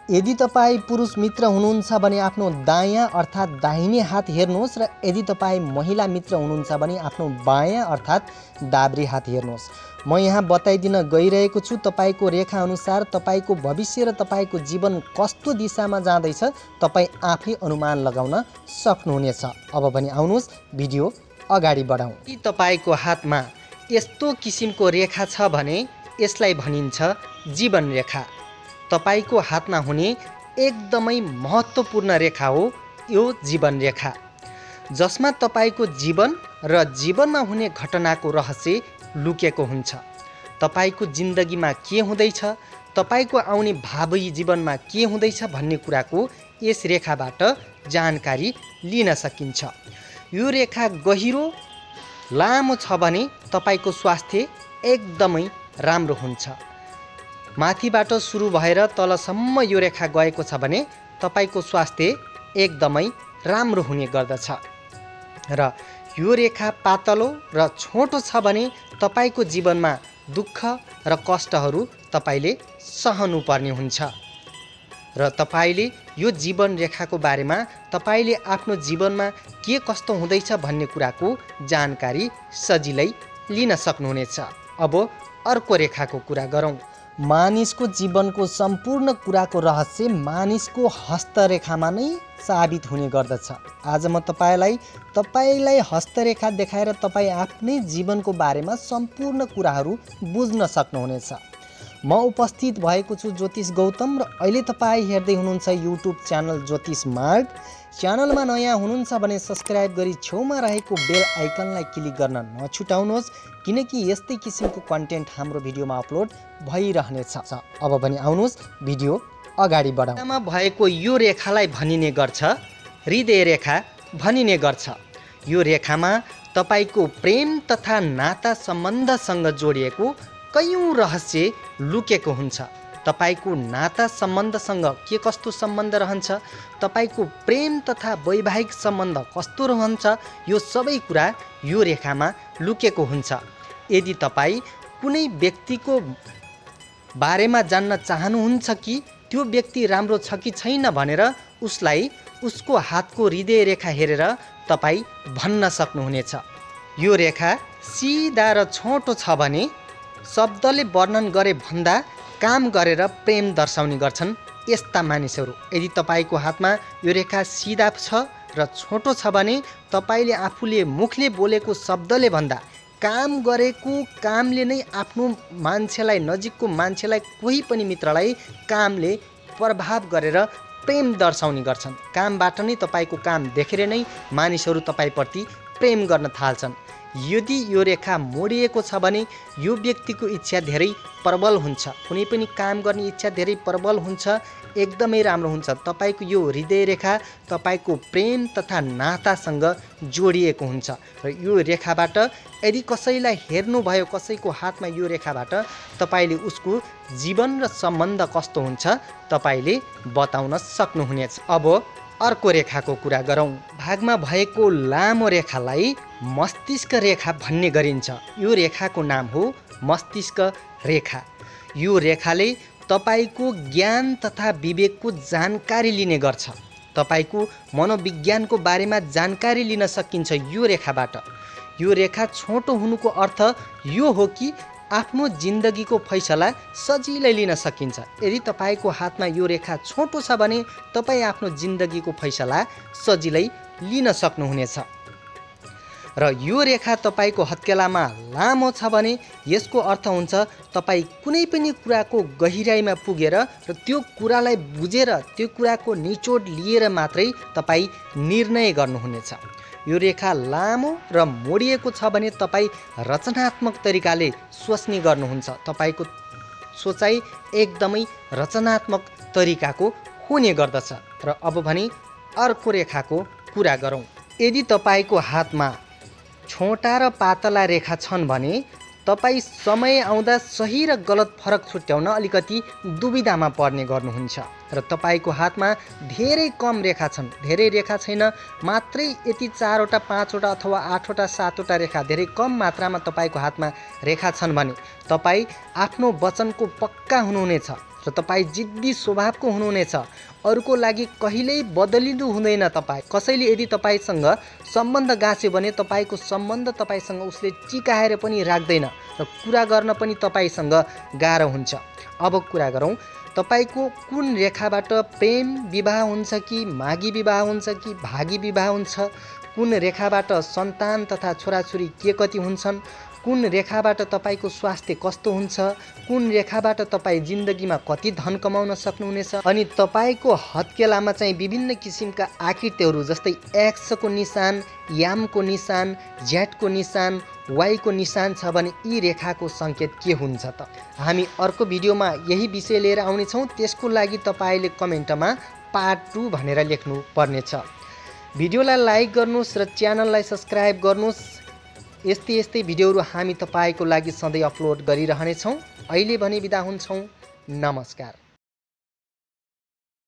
यदि तपाईँ पुरुष मित्र हुनुहुन्छ भने आफ्नो दायाँ अर्थात् दाहिने हात हेर्नुहोस् र यदि तपाईँ महिला मित्र हुनुहुन्छ भने आफ्नो बायाँ अर्थात् दाब्री हात हेर्नुहोस्। म यहाँ बताइदिन गइरहेको छु तपाईँको रेखा अनुसार तपाईँको भविष्य र तपाईँको जीवन कस्तो दिशामा जाँदैछ तपाईँ आफै अनुमान लगाउन सक्नुहुनेछ। अब भने आउनुहोस् भिडियो अगाडि बढाउँ। यदि तपाईँको हातमा यस्तो किसिमको रेखा छ भने यसलाई भनिन्छ जीवन रेखा। तपाईको हातमा हुने एकदमै महत्त्वपूर्ण रेखा हो यो जीवन रेखा, जसमा तपाईको जीवन र जीवनमा हुने घटनाको रहस्य लुकेको हुन्छ। तपाईको जिन्दगीमा के हुँदैछ, तपाईको आउने भावी जीवनमा के हुँदैछ भन्ने कुराको यस रेखाबाट जानकारी लिन सकिन्छ। यो रेखा गहिरो लामो छ भने तपाईको स्वास्थ्य एकदमै राम्रो हुन्छ। माथिबाट सुरु भएर तलसम्म यो रेखा गएको छ भने तपाईको स्वास्थ्य एकदमै राम्रो हुने गर्दछ। र यो रेखा पातलो र छोटो छ भने तपाईको जीवनमा दुःख र कष्टहरू तपाईले सहनु पर्ने हुन्छ। र तपाईले यो जीवन रेखाको बारेमा तपाईले आफ्नो जीवनमा के कस्तो हुँदैछ भन्ने कुराको जानकारी सजिलै लिन सक्नुहुनेछ। अब अर्को रेखाको कुरा गरौँ। मानिसको जीवनको सम्पूर्ण कुराको रहस्य मानिसको हस्तरेखामा नै साबित हुने गर्दछ। आज म तपाईलाई हस्तरेखा देखाएर तपाईँ आफ्नै जीवनको बारेमा सम्पूर्ण कुराहरू बुझ्न सक्नुहुनेछ। म उपस्थित भएको छु ज्योतिष गौतम र अहिले तपाईँ हेर्दै हुनुहुन्छ युट्युब च्यानल ज्योतिष मार्ग। च्यानलमा नयाँ हुनुहुन्छ भने सब्सक्राइब गरी छेउमा रहेको बेल आइकनलाई क्लिक गर्न नछुटाउनुहोस्, किनकि यस्तै किसिमको कन्टेन्ट हाम्रो भिडियोमा अपलोड भइरहनेछ। अब भने आउनुहोस् भिडियो अगाडि बढाउँ। मा भएको यो रेखालाई भनिने गर्छ हृदय रेखा भनिने गर्छ। यो रेखामा तपाईको प्रेम तथा नाता सम्बन्धसँग जोडिएको कयौं रहस्य लुकेको हुन्छ। तपाईको नाता सम्बन्धसँग के कस्तो सम्बन्ध रहन्छ, तपाईको प्रेम तथा वैवाहिक सम्बन्ध कस्तो रहन्छ, यो सबै कुरा यो रेखामा लुकेको हुन्छ। यदि तपाईँ कुनै व्यक्तिको बारेमा जान्न चाहनुहुन्छ कि त्यो व्यक्ति राम्रो छ कि छैन भनेर उसलाई उसको हातको हृदय रेखा हेरेर तपाईँ भन्न सक्नुहुनेछ। यो रेखा सिधा र छोटो छ भने शब्दले वर्णन गरे भन्दा काम गरेर प्रेम दर्शाउने गर्छन् यस्ता मानिसहरू। यदि तपाईको हातमा यो रेखा सिधा छ र छोटो छ भने तपाईले आफूले मुखले बोलेको शब्दले भन्दा काम गरेको कामले नै आफ्नो मान्छेलाई, नजिकको मान्छेलाई, कोही पनि मित्रलाई कामले प्रभाव गरेर प्रेम दर्शाउने गर्छन्। कामबाट नै तपाईको काम देखेर नै मानिसहरू तपाईप्रति प्रेम गर्न थाल्छन्। यदि यो रेखा मोडिएको छ भने यो व्यक्तिको इच्छा धेरै प्रबल हुन्छ, कुनै पनि काम गर्ने इच्छा धेरै प्रबल हुन्छ, एकदमै राम्रो हुन्छ। तपाईको यो हृदय रेखा तपाईको प्रेम तथा नातासँग जोडिएको हुन्छ। र यो रेखाबाट यदि कसैलाई हेर्नुभयो, कसैको हातमा यो रेखाबाट तपाईले उसको जीवन र सम्बन्ध कस्तो हुन्छ तपाईले बताउन सक्नुहुनेछ। अब अर्को रेखाको कुरा गरौँ। भागमा भएको लामो रेखालाई मस्तिष्क रेखा भन्ने गरिन्छ। यो रेखाको नाम हो मस्तिष्क रेखा। यो रेखाले तपाईको ज्ञान तथा विवेकको जानकारी लिने गर्छ। तपाईको मनोविज्ञानको बारेमा जानकारी लिन सकिन्छ यो रेखाबाट। यो रेखा छोटो हुनुको अर्थ यो हो कि आफ्नो जिन्दगीको फैसला सजिलै लिन सकिन्छ। यदि तपाईको हातमा यो रेखा छोटो छ भने तपाईँ आफ्नो जिन्दगीको फैसला सजिलै लिन सक्नुहुनेछ। र यो रेखा तपाईको हत्केलामा लामो छ भने यसको अर्थ हुन्छ तपाईँ कुनै पनि कुराको गहिराइमा पुगेर र त्यो कुरालाई बुझेर त्यो कुराको निचोड लिएर मात्रै तपाईँ निर्णय गर्नुहुनेछ। यो रेखा लामो र मोडिएको छ भने तपाईँ रचनात्मक तरिकाले सोच्ने गर्नुहुन्छ। तपाईको सोचाइ एकदमै रचनात्मक तरिकाको हुने गर्दछ। र अब भने अर्को रेखाको कुरा गरौँ। यदि तपाईको हातमा छोटा र पातला रेखा छन् भने तपाईँ समय आउँदा सही र गलत फरक छुट्याउन अलिकति दुविधामा पर्ने गर्नुहुन्छ। र तपाईको हातमा धेरै कम रेखा छन्, धेरै रेखा छैन, मात्रै यति 4वटा 5वटा अथवा 8वटा 7वटा रेखा, धेरै कम मात्रामा तपाईको हातमा रेखा छन् भने तपाईँ आफ्नो वचनको पक्का हुनुहुनेछ। र तपाईँ जिद्दी स्वभावको हुनुहुनेछ। अरूको लागि कहिल्यै बदलिनु हुँदैन तपाईँ। कसैले यदि तपाईँसँग सम्बन्ध गाँस्यो भने तपाईँको सम्बन्ध तपाईँसँग उसले टिकाएर पनि राख्दैन र कुरा गर्न पनि तपाईँसँग गाह्रो हुन्छ। अब कुरा गरौँ, तपाईँको कुन रेखाबाट प्रेम विवाह हुन्छ कि मागी विवाह हुन्छ कि भागी विवाह हुन्छ, कुन रेखाबाट सन्तान तथा छोराछोरी के कति हुन्छन्, कुन रेखाबाट तपाईँको स्वास्थ्य कस्तो हुन्छ, कुन रेखाबाट तपाईँ जिन्दगीमा कति धन कमाउन सक्नुहुनेछ, अनि तपाईँको हत्केलामा चाहिँ विभिन्न किसिमका आकृतिहरू जस्तै एक्सको निशान, यामको निशान, ज्याटको निशान, वाईको निशान छ भने यी रेखाको सङ्केत के हुन्छ त? हामी अर्को भिडियोमा यही विषय लिएर आउनेछौँ। त्यसको लागि तपाईँले कमेन्टमा पार्ट 2 भनेर लेख्नु पर्नेछ। भिडियोलाई लाइक गर्नुहोस् र च्यानललाई सब्सक्राइब गर्नुहोस्। यस्तै भिडियोहरू हामी तपाईँको लागि सधैँ अपलोड गरिरहनेछौँ। अहिले भने बिदा हुन्छौँ। नमस्कार।